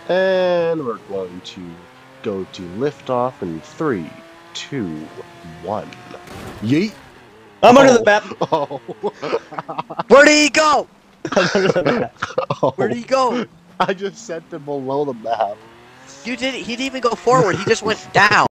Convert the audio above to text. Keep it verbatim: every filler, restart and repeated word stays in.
And we're going to go to liftoff in three, two, one. Yeet! I'm oh. under the map. Oh. Where did he go? I'm under the map. Oh. Where did he go? I just sent him below the map. You didn't. He didn't even go forward. He just went down.